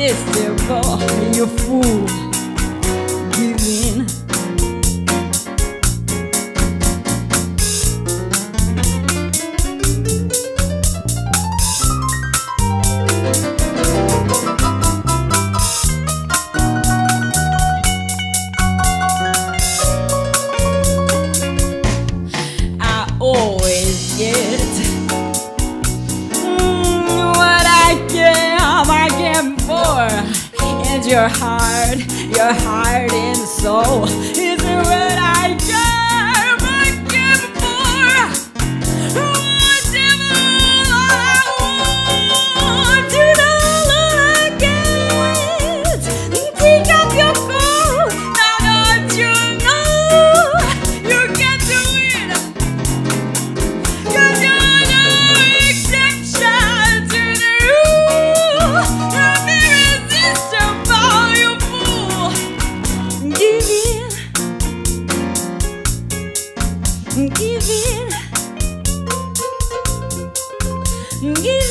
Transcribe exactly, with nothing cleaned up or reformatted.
irresistible, you fool. Give in. Always get mm, what I came, I came for. And your heart, your heart and soul is what I came, I came for. Whatever I want, you know I get. Pick up your phone, now don't you know you can do it. Cause you're no exception to the rule. I'm irresistible, you fool. Give in. Give in. Give